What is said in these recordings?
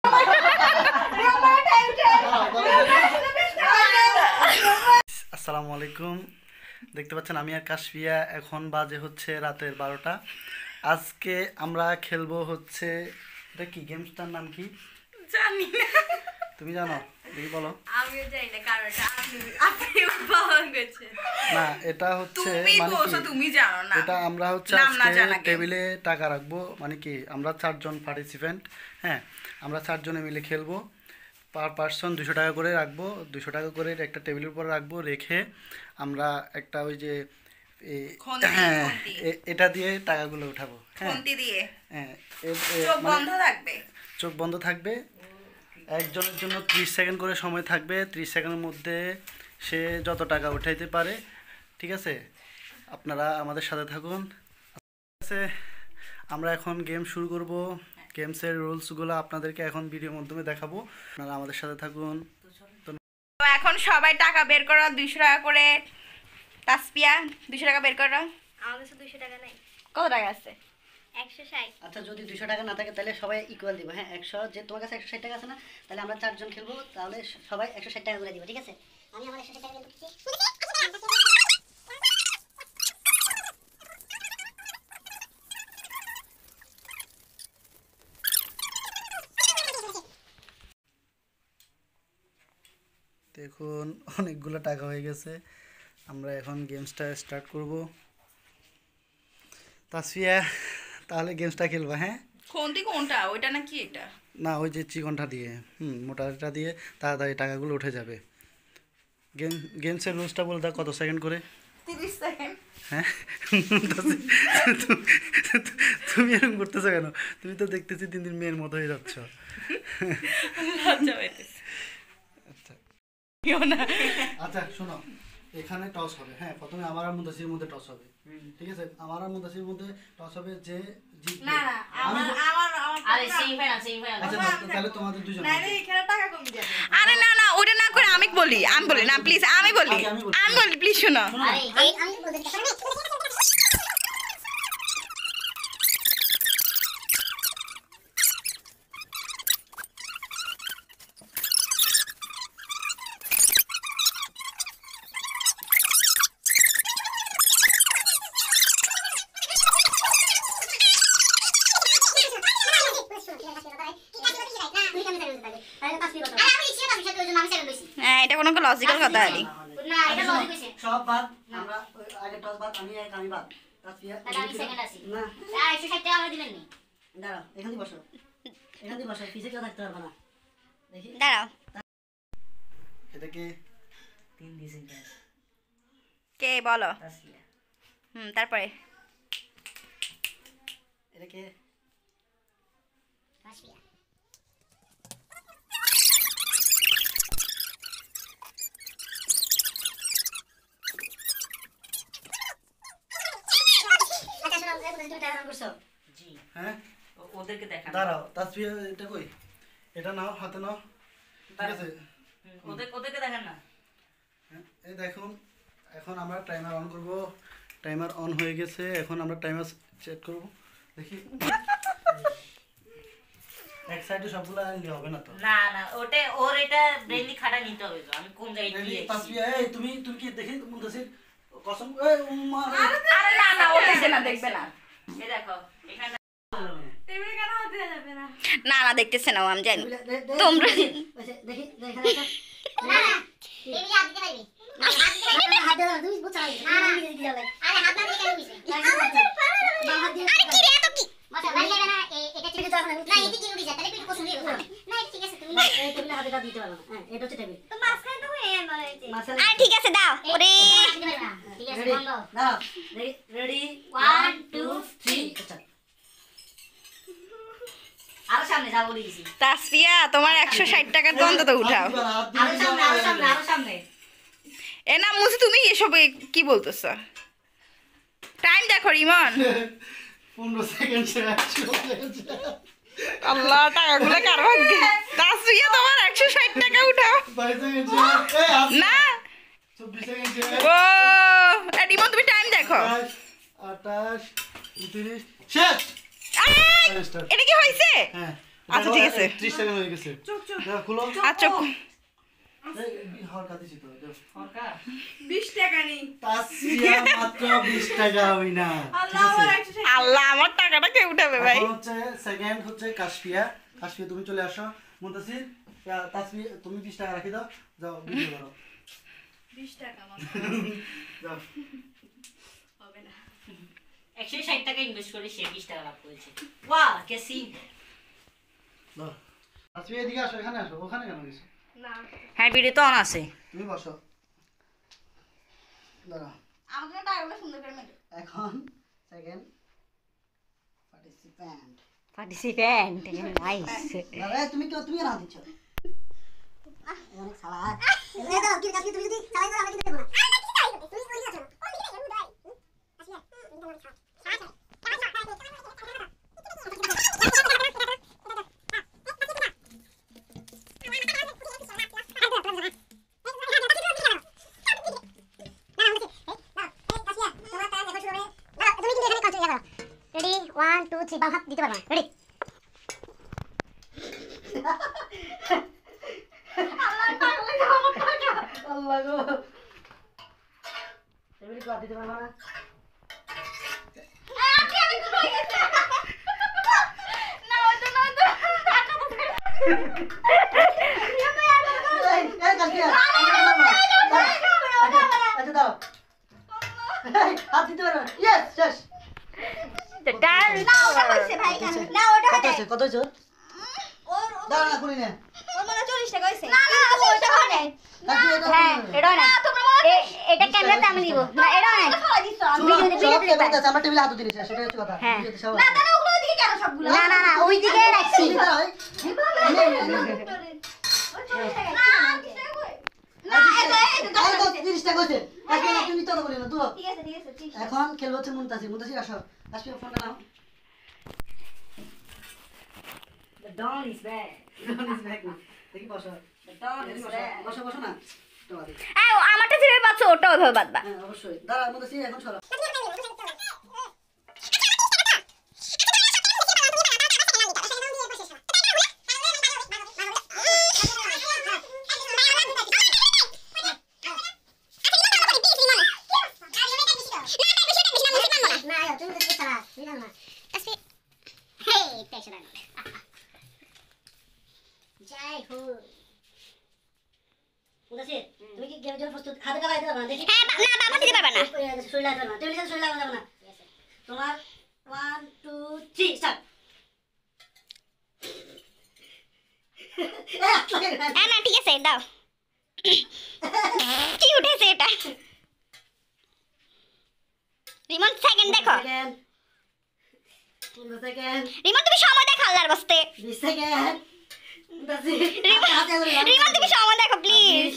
আসসালামু আলাইকুম। দেখতে পাচ্ছেন আমি আর কাশপিয়া, এখন বাজে হচ্ছে রাতের 12টা। আজকে আমরা খেলবো হচ্ছে, এটা কি গেমসটার নাম কি জানি না, তুমি জানো? দেখি বলো। আমিও জানি না কারণ আপনি উদ্ভাবন করেছেন। না, এটা হচ্ছে মানে কি তুমি জানো না, এটা আমরা হচ্ছে আজকে টেবিলে টাকা রাখবো, মানে কি আমরা 4 জন পার্টিসিপেন্ট। হ্যাঁ, আমরা 4 জনে মিলে খেলবো। পার পার্সন 200 টাকা করে রাখবো, 200 টাকা করে একটা টেবিলের উপর রাখবো। রেখে আমরা একটা ওই যে হ্যাঁ এটা দিয়ে টাকাগুলো উঠাবো। হ্যাঁ, চোখ বন্ধ থাকবে। একজনের জন্য 30 সেকেন্ড করে সময় থাকবে। 30 সেকেন্ডের মধ্যে সে যত টাকা উঠাইতে পারে। ঠিক আছে, আপনারা আমাদের সাথে থাকুন। ঠিক আছে, আমরা এখন গেম শুরু করব। গেমসের রুলসগুলো আপনাদেরকে এখন ভিডিওর মাধ্যমে দেখাবো, আপনারা আমাদের সাথে থাকুন। তো এখন সবাই টাকা বের করো, 200 টাকা করে। তাসপিয়া 200 টাকা বের করো। আমার কাছে 200 টাকা নাই। কত টাকা আছে? 160। আচ্ছা, যদি 200 টাকা না থাকে তাহলে সবাই ইকুয়াল দিব। হ্যাঁ, 100, যে তোমার কাছে 160 টাকা আছে না, তাহলে আমরা 4 জন খেলবো, তাহলে সবাই 160 টাকা করে দিব। ঠিক আছে, আমি আমার 160 টাকা দিচ্ছি। দেখুন অনেকগুলো টাকা হয়ে গেছে। আমরা এখন গেমসটা স্টার্ট করব। তাসফিয়া, তাহলে গেমসটা খেলবা? হ্যাঁ, কোনটা ওইটা নাকি এটা? না, ওই যে চিকনটা দিয়ে, মোটাটা দিয়ে তাড়াতাড়ি টাকাগুলো উঠে যাবে। গেমসের রুলসটা বলে দাও, কত সেকেন্ড করে? 30 সেকেন্ড। হ্যাঁ, তুমি এরকম করতেছো কেন? তুমি তো দেখতেছি দিন দিন মেয়ের মতো হয়ে যাচ্ছ। আচ্ছা শোনো, এখানে টস হবে। হ্যাঁ, প্রথমে আমার আর মুদাসির মধ্যে টস হবে। ঠিক আছে, আমার আর মুদাসির মধ্যে টস হবে, যে জিতবে। না আমার আরে সেমিফাইনাল। আচ্ছা, তাহলে তোমাদের দুজন। না রে, এখানে টাকা কম দিবে। আরে না ওটা না করে আমি বলি না, প্লিজ আমি বলি প্লিজ শোনো। আরে আমি বলতে হ্যাঁ, এটা কোনো লজিক্যাল কথা আরে না, এটা লজিক হইছে। সব বাদ, আমরা আগে টস বাদ, আমি বাদ। তাসফিয়া তাহলে আমি সেকেন্ড আছি না। 160 টাকা আমরা দিলেন নি। দাঁড়াও, এখানে বসো, পিছে কেউ থাকতে পারবে না। দেখি, দাঁড়াও। এটা কি 3 দিয়েছেন কে বলো? তাসফিয়া। তারপরে এটা কে? তাসফিয়া। হ্যাঁ, ওদেরকে দেখা দাঁড়াও। তাসফিয়া, এটা কই? এটা নাও, হাতে নাও। ঠিক আছে, ওদেরকে দেখেন না। হ্যাঁ, এই দেখুন, এখন আমরা টাইমার অন করব। টাইমার অন হয়ে গেছে, এখন আমরা টাইমার সেট করব। দেখি এক সাইডে সবগুলো আনলে হবে না তো? না ওটা ওর এটা ব্রেইনলি খাটা নিতে হবে তো। আমি কোন জায়গায় দিয়েছি? তাসফিয়া, এই তুমি কি দেখি মুদাসির কসম। এই উম্মা, আরে না ও দেখবে না। এই দেখো, এখানে টেবিলে কেন হাত দেয়া যাবে না? না দেখতেছ না, আমি জানি তোমরা দেখি এখানে আছে। না টেবিলে হাত দিতে পারবি না, হাত দিতে তুমি বুঝছ না। আরে হাত না দিয়ে কেন দিছিস? আরে কি রে, এত কি মাথা লাগবে না? এটা ঠিক আছে না, এটি কি উড়ি যায় তাহলে পিঠ কোসুন দিয়ে না। ঠিক আছে, তুমি এই টেবিলে হাত দিতে পারবে না। হ্যাঁ, এটা হচ্ছে টেবিল, তো মাঝখানে তো হয়ে মারাইছে। আরে ঠিক আছে, দাও। ওরে ঠিক আছে, বন্ধ দাও। রেডি 1 2 3 আরো সামনে যা বলি দিছি। তাসফিয়া, তোমার 160 টাকার দ্বন্দ্ব তো উঠাও। আরো সামনে এ না মুসি, তুমি এসব কি বলতেছ? টাইম দেখো রিমন। 15 সেকেন্ড শেষ। আল্লাহ, টাকাগুলো কার ভাগ্যে? তাসফিয়া, তোমার 160 টাকা উঠাও। 22 সেকেন্ড শেষ। না 24 সেকেন্ড শেষ। ও রিমন, তুমি টাইম দেখো। 28 29 শেষ। এটা কি হয়েছে? হ্যাঁ, আচ্ছা ঠিক আছে 30 সেকেন্ড হয়ে গেছে দেখো খুলো আচ্ছা এই হরকা দিছি তো হরকা 20 টাকা নি তাসফিয়া মাত্র 20 টাকা হই না ঠিক আছে আল্লাহ আমার টাকাটা কে উঠাবে ভাই এখন হচ্ছে সেকেন্ড হচ্ছে কাশপিয়া তুমি চলে আসো মুনতাসির তাসফিয়া তুমি 20 টাকা রাখি দাও যাও ভিডিও করো 20 টাকা মাত্র যাও হবে না 160 টাকা ইনভেস্ট করে সে 20 টাকা লাভ করেছে ওয়াও কেসি দাও তাসফিয়া এদিকে আসো এখানে আসো ওখানে কেন গেছো না হ্যাঁ ভিডিও তো অন আছে তুমি বসো দাঁড়াও আমাদের টাকাগুলো সুন্দর করে মেরে এখন সেকেন্ড পার্টিসিপেন্ট পার্টিসিপেন্ট নাইস দাদা তুমি কেন দিচ্ছ অনেক সালা এই দাও কি কাছে তুমি যদি চালাই দাও আমি কিন্তু দেব না তুমি ওই আছো ওই আমি দাই আসলে রেডি 1 2 3 বাম হাত দিতে পারবা রেডি আল্লাহ গো তুমি কি দিতে পারবা না এই কালকে আচ্ছা দাও হাত দিতে পারবা ইয়েস শেষ ডান না ওটা হইছে ভাই না ওটা কত হইছে দাও না করি না ওর মনে 40 টাকা হইছে না না ওটা হয় নাই হ্যাঁ এটা না তোমরা মনে এটা ক্যামেরাতে আমি দিব না এটা না ফলা দিছো আমরা টেবিলে হাত দিয়েছি সেটা হচ্ছে কথা হ্যাঁ। ভিডিওতে সব না তাহলে ওগুলো দিকে কেন সবগুলো না না না ওই দিকে রাখছি এখন খেলবো হচ্ছে মুনতাসির আসো আসবে ফোনটা নাও The dawn is back. দেখি বসো The dawn is back. বসো বসো না এই আমারটা যেভাবে পাচ্ছ ওটা ওইভাবে বাঁধবা হ্যাঁ অবশ্যই দাঁড়া মুনতাসির এখন সরো তুমি কি গেমের জন্য প্রস্তুত হাতে কালাইতে পারবা না দেখি হ্যাঁ না বাবা দিতে পারবে না শরীর লাগবে না টেবিলের সাথে শরীর লাগবে না তোমার 1 2 3 স্টার্ট হ্যাঁ না ঠিক আছে দাও কি উঠেছে এটা রিমন সেকেন্ড দেখো সেকেন্ড রিমন তুমি সময় দেখো আল্লাহর বস্তে 20 সেকেন্ড রিমন তুমি সময় দেখো প্লিজ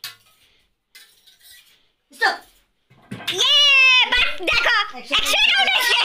স্টপ ইয়ে বাট দেখো 100 টাকা উঠেছে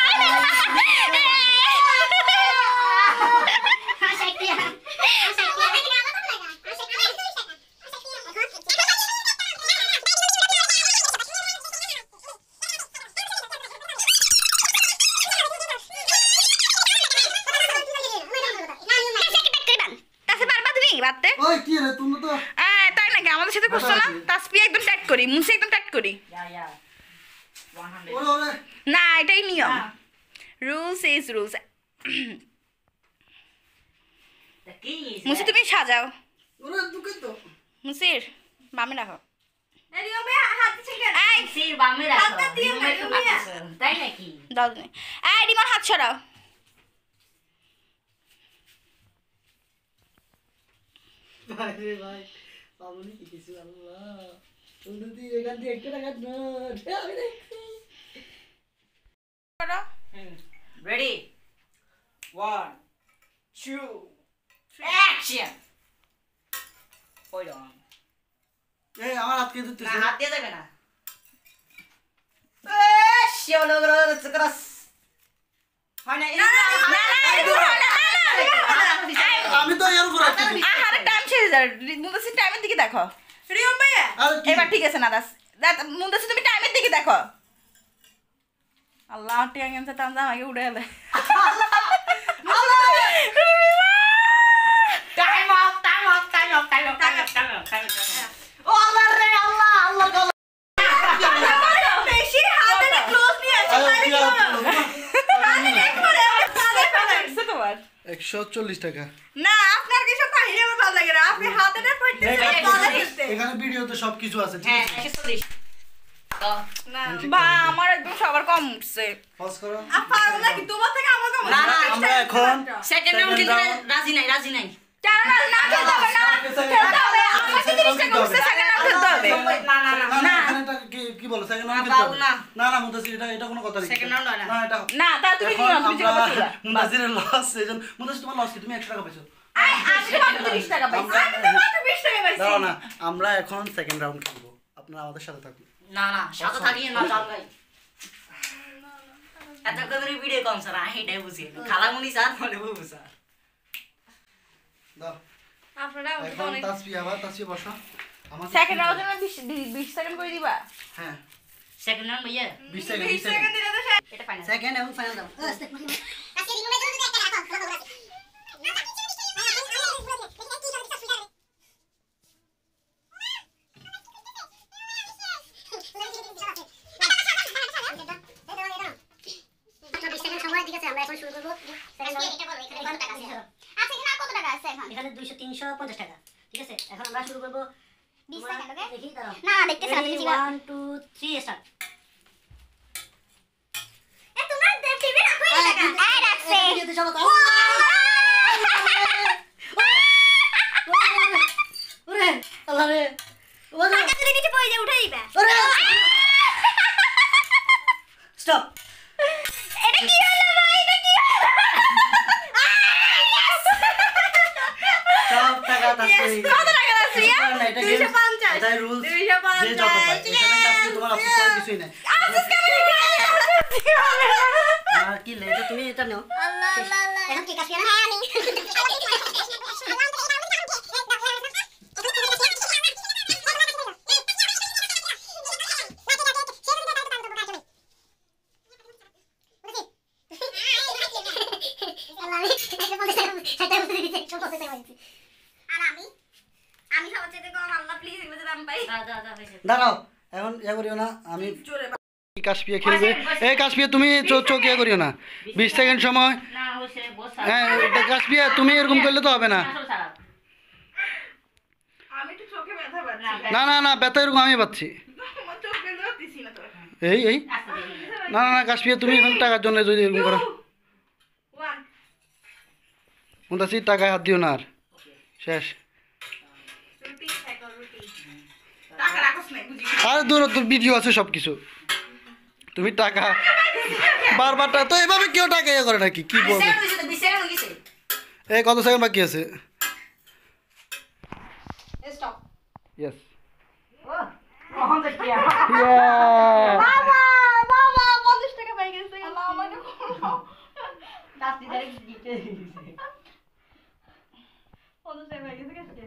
বাতে ওই কি রে তুমি তো তাই নাকি আমাদের সাথে করছো না তাসপিয়া একদম টাইট করি মুছে একদম টাইট করি Yeah. 100. ওরে ওরে না এটাই নিয়ম rules is rules The king is মুসি back. তুমি সাজাও ওরে দুকে তো মুসির বামে রাখো এই সির বামে রাখো। হাতটা দিয়ে রিমোট তো মারো, পাচ্ছো। তাই নাকি? দাও তুমি এই রিমন হাত ছড়াও ভাই রে ভাই পাবনি কি কিছু আল্লাহ উন্নতি এখান দিয়ে একটা টাকা না আমি দেখছি করো Ready? 1, 2, 3. Action! Hold on. এই আমার হাত কে না ধরতেছে হাত দিয়ে যাবে না। শিওলো গ্রো সুক্রাস। হয় না আমি তো এর উপর আছি আহারে টাইম শেষ যায় মুন্দাসির টাইমের দিকে দেখো রিয়ম ভাইয়া আরে কি? এবার ঠিক আছে না দাস মুন্দাসির তুমি টাইমের দিকে দেখো আল্লাহ টিয়া গেমসে টান আমাকে উড়ে এলে 140 টাকা। না আপনার কিছু কাহিনী আমার ভালো লাগে না, আপনি হাতে না পড়তে এখানে ভিডিওতে সবকিছু আছে, ঠিক হ্যাঁ আছে? 140 তো না বা আমার একদম সবার কম উঠছে। পজ করো। আপা বলে কি তোমার থেকে আমার কম? না, না, আমরা এখন সেকেন্ড রাউন্ড কিন্তু রাজি নাই চার না না খেলতে হবে না, খেলতে হবে আমাকে 30 টাকা উঠছে, সেকেন্ড রাউন্ড খেলতে হবে। না না এখানে এটা কি বলো সেকেন্ড রাউন্ড খেলতে হবে? না। না মুদাসির এটা কোনো কথা নেই। Second round হয় না। না এটা না তা তুমি এখন নিও, তুমি যে কথা বলবা। মুদাসিরের লস, সেজন মুদাসির তোমার লস কি? তুমি 100 টাকা পেয়েছো। আমি তো মাত্র 30 টাকা পাইছি, আমি তো মাত্র 20 টাকা পাইছি। দাঁড়াও না, আমরা এখন সেকেন্ড রাউন্ড খেলবো, আপনারা আমাদের সাথে থাকুন। না সাথে থাকি না চাল ভাই এত করে ভিডিও কম স্যার আমি এটাই বুঝি খালামুনি স্যার মানে বুঝু স্যার দাও আপনারা এখন তাসফিয়া বসো। আমার সেকেন্ড রাউন্ডে 20 সেকেন্ড করে দিবা। হ্যাঁ সেকেন্ড রাউন্ড ভাইয়া 20 সেকেন্ড 20 সেকেন্ড দিলে তো শেষ। এটা ফাইনাল সেকেন্ড এবং ফাইনাল দাও আজকে রিমনের জন্য একটা রাখো এখানে 200-350 টাকা, ঠিক আছে? এখন আমরা শুরু করব 20 সেকেন্ড, ওকে? দেখি দাঁড়াও। না দেখতেছ না তুমি জিবা 1 2 3 স্টার্ট। এ তোমরা টিভি রাখো এই টাকা আয় রাখছে ভিডিওতে চলো তো। ওরে আল্লাহ রে, ওরে টাকা যদি নিচে পড়ে যায় উঠে দিবা। ওরে স্টপ। এটা কি হলো ভাই, এটা কি হলো? সব টাকা তাসফিয়া। কত টাকা আছে ইয়া? না, এটা 250 এটাই রুলস। 250 যে যত পায় এখানে তাসফিয়া তোমার আফসোস করার কিছুই নাই। আফসোস কেন আর কি লেটা তুমি এটা নাও। আল্লাহ আল্লাহ আল্লাহ এখন কি কাশিয়া না? হ্যাঁ আমি আমি সবার চাইতে কম, আল্লাহ প্লিজ এগুলো দাম পাই। দা হইছে দাঁড়াও এখন ইয়া করিও না, আমি জোরে কাশপিয়া খেলবে। এই কাশপিয়া তুমি চোখ ইয়া করিও না, 20 সেকেন্ড সময়। না হইছে বস হ্যাঁ কাশপিয়া তুমি এরকম করলে তো হবে না। আমি একটু চোখে ব্যথা পাচ্ছি। না ব্যথা এরকম আমি পাচ্ছি। আমার চোখ বের করতেছি না তো। এই না কাশপিয়া তুমি এখন টাকার জন্য যদি এরকম করো, 1 মুদাসির টাকায় হাত দিও না আর, শেষ। রুটি খাইতো রুটি। টাকা রাখছ না বুঝি। আর দূর ভিডিও আছে সব কিছু, তুমি টাকা বারবার তো এভাবে কেউ টাকা ইয়ে করে নাকি? কি বলবো? 20 সেকেন্ড হইছে এই কত সেকেন্ড বাকি আছে? স্টপ। ইয়েস কখন দেখিয়া বাবা 50 টাকা পাই গেছে। আল্লাহ আমাকে করো। দাস্তি ডাইরেক্ট দিতে দিছে 50 টাকা পাই গেছে কাছে।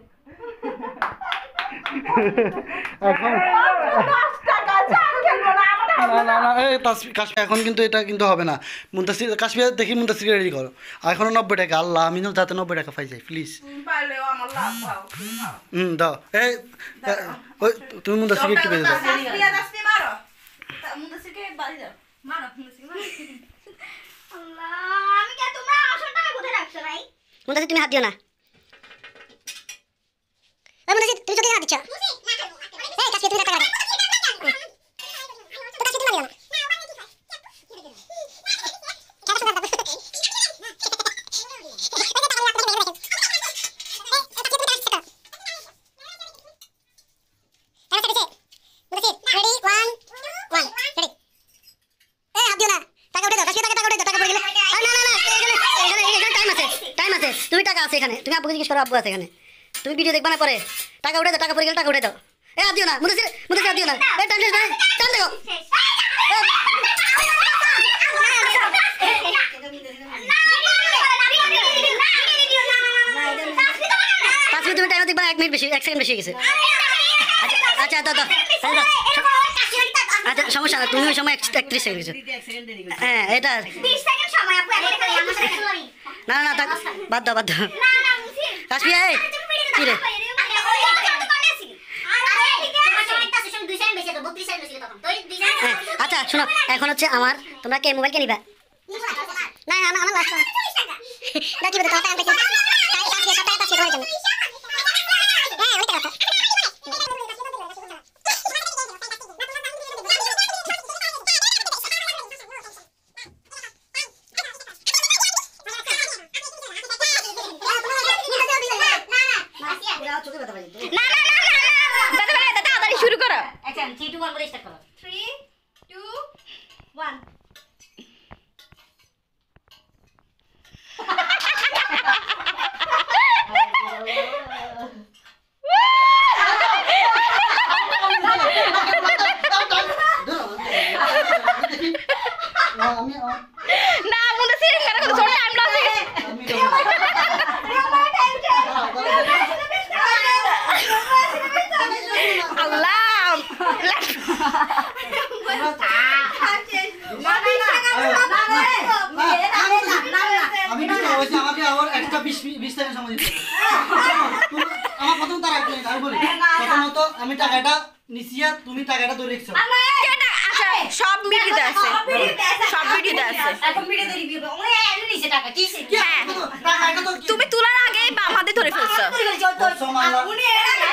এখন 10 টাকা চাল খেলবো না আমরা। না এই কাশপিয়া এখন কিন্তু এটা কিন্তু হবে না। মুদাসির কাশপিয়া দেখি মুদাসির রেডি করো। আর এখনো 90 টাকা, আল্লাহ আমি যাতে 90 টাকা পাই যাই প্লিজ। পারলেও আমার লাভ পাও। দাও এই ওই তুমি মুদাসির একটু পেয়ে দাও। দাসপিয়া মারো। মুদাসিরকে বাড়ি দাও। মারো মুদাসির মারো। আল্লাহ আমি কে তোমরা আসল টাকা কোথায় রাখছো ভাই? মুদাসির তুমি হাত দিও না। এই মুদাসির তুমি চোখে হাত দিচ্ছ। এই কাশিয়া তুমি টাকা দাও। তো কাশিয়া তুমি দিও না। তুমি টাকা আছে এখানে, তুমি আব্বুকে জিজ্ঞেস করো, আব্বু আছে এখানে। তুমি ভিডিও দেখবা না পরে, টাকা উঠে দাও, টাকা পড়ে গেলে টাকা উঠে দাও। এ হাত দিও না মুদাসির হাত দিও না। এই টাইম শেষ করে টান দেখো। পাঁচ মিনিট তুমি টাইম দেখবা, 1 মিনিট বেশি, 1 সেকেন্ড বেশি হয়ে গেছে। আচ্ছা দাও আচ্ছা সমস্যা না, তুমি ওই সময় 31 সেকেন্ড গেছো। হ্যাঁ এটা 20 সেকেন্ড সময় আপু এখন খালি আমার সাথে সরি। না বাদ দাও না মুসি কাশপিয়া এই কি রে? আচ্ছা শোনো, এখন হচ্ছে আমার, তোমরা কে মোবাইল কে নিবা? না আমার লাস্ট না কি বলতে তোমার টাকা তাই তাই হয়ে গেল হ্যাঁ ওই টাকা তাড়াতাড়ি শুরু করো। অ্যাকশন 3 2 1 বলে স্টার্ট করো 3 2 1 না আমাদের সিরিং করা কত ছোট টাইম লস হয়ে গেছে। আল্লাহ আমি কিছু হয়েছে আমাকে আবার এক্সট্রা 20 সেকেন্ড সময় দিতে আমার প্রথম তার আগে আমি বলি প্রথমত আমি টাকাটা নিছিয়া তুমি টাকাটা ধরে রেখছো আচ্ছা সব ভিডিওতে আছে সব ভিডিওতে আছে এখন ভিডিও তৈরি করব ওরে এনে নিছে টাকা কি সে হ্যাঁ টাকাটা তো তুমি তোলার আগে বাম হাতে ধরে ফেলছো উনি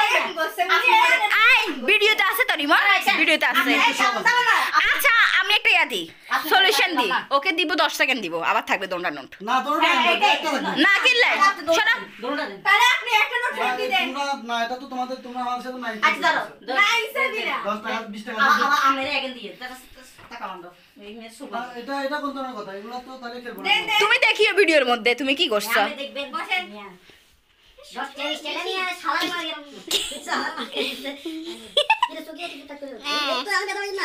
আই ভিডিওতে আছে তো রিমন ভিডিওতে আছে আচ্ছা আমি একটা ইয়া দিই সলিউশন দিই ওকে দিব 10 সেকেন্ড দিব আবার থাকবে দোনটা নোট না তোরা না কিনলে শোনো দৌড়টা দেন তাহলে আপনি একটা নোট ফেরত দিবেন তোমরা না এটা তো তোমাদের তোমরা আমাদের সাথে নাই আচ্ছা ধরো 9 দিনা 10 টাকা 20 টাকা আমরা এখন দিয়ে টাকা বন্ধ এই মেয়ে সুবা এটা কোন ধরনের কথা এগুলো তো তাহলে খেলবো না তুমি দেখিও ভিডিওর মধ্যে তুমি কি করছো আপনি দেখবেন বসেন 10 40 টাকা নিয়ে শালা মারি শালা মারি এটা সুগিয়ে দিতে তাক করে তো আমি কথা বলি না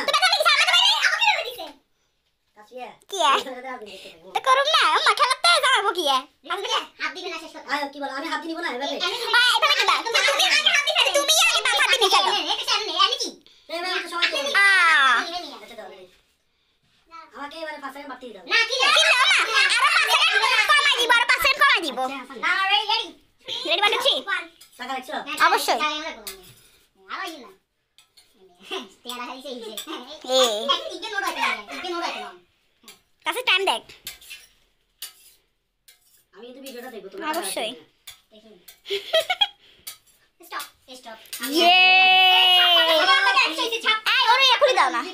কাশিয়া কি তো করুম না আম্মা খেলাতে যাবো কি হাত দিবেন না শেষ কথা আয় কি বল আমি হাত নিব না এভাবে এভাবে দিবা তুমি আগে হাত দিবে তুমি আগে বাম হাত দিবে চলো আমি কি এভাবে তো সবাই করে আচ্ছা দাও আমাকে এবারে পাশে বাতি দাও না কি কি না আরো 5 সেকেন্ড কমাই দিব আর 5 সেকেন্ড কমাই দিব না রেডি রেডি বাটু 3 টাকা দেখছো অবশ্যই। আরো ইন না তেরা হাইছে হিসে এ ইকে নোট আছে ইকে নোট আছে কাছে টাইম দেখ আমি কিন্তু ভিডিওটা দেখব তুমি অবশ্যই স্টপ স্টপ ইয়ে আই ওরে এখনি দাও না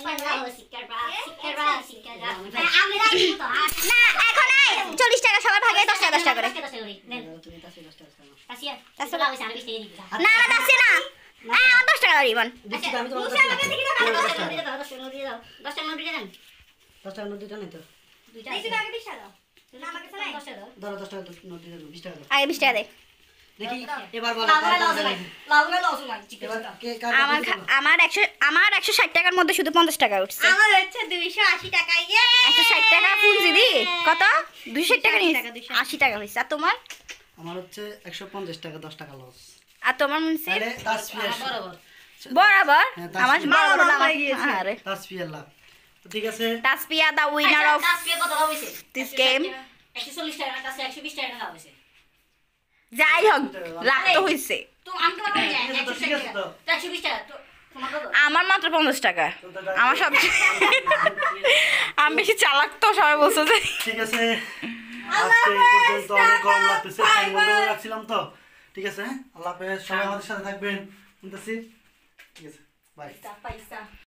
আমরা দিব তো না এখন আই 40 টাকা সবার ভাগে 10 টাকা 10 টাকা করে তুমি তাসে 10 টাকা খাও কাশিয়া কাছে লাও আমি সেই দিব না না দাসে না আই 10 টাকা রিবন দিচ্ছি আমি তোমার মুসা আমাকে দেখি না 10 10 টাকা টাকা দাও 10 টাকা দিয়ে দাও 10 টাকা নোট দিয়ে দেন 10 টাকা নোট দিতে নাই তো দুইটা এই আগে 20 টাকা দাও না আমাকে নাই 10 টাকা দাও ধরো 10 টাকা নোট দিতে 20 টাকা আগে 20 টাকা দে দেখি এবার বলো লস নাই এবার কে আমার 160 টাকার মধ্যে শুধু 50 টাকা উঠছে আমার হচ্ছে 280 টাকা ইয়ে 160 টাকা ফুল দিদি কত 260 টাকা নিয়ে 80 টাকা হইছে আর তোমার আমার হচ্ছে 150 টাকা 10 টাকা লস আর তোমার মুন্সি তাহলে তাসফিয়া বরাবর বরাবর হ্যাঁ, আমার তাসফিয়া। বরাবর হয়ে গিয়েছে আরে তাসফিয়া লাভ তো ঠিক আছে তাসপিয়া দা উইনার অফ আজকে কত হইছে this game 140 টাকা কাছে 120 টাকা লাভ হইছে যাই হোক লাভ তো হইছে তো আমি তো বলি ঠিক আছে তো 120 টাকা তো তোমার কত আমার মাত্র 50 টাকা আমার সব আমি বেশি চালাক তো সবাই বলছে যে ঠিক আছে আজকে এই পর্যন্ত অনেক গরম লাগতেছে টাইম বন্ধ করে রাখছিলাম তো ঠিক আছে আল্লাহ হাফেজ সবাই আমাদের সাথে থাকবেন ঠিক আছে বাই পয়সা